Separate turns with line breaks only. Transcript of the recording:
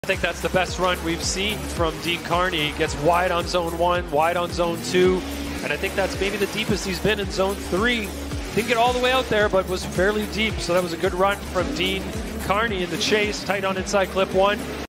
I think that's the best run we've seen from Dean Carney. Gets wide on zone 1, wide on zone 2, and I think that's maybe the deepest he's been in zone 3. Didn't get all the way out there, but was fairly deep, so that was a good run from Dean Carney in the chase. Tight on inside clip 1.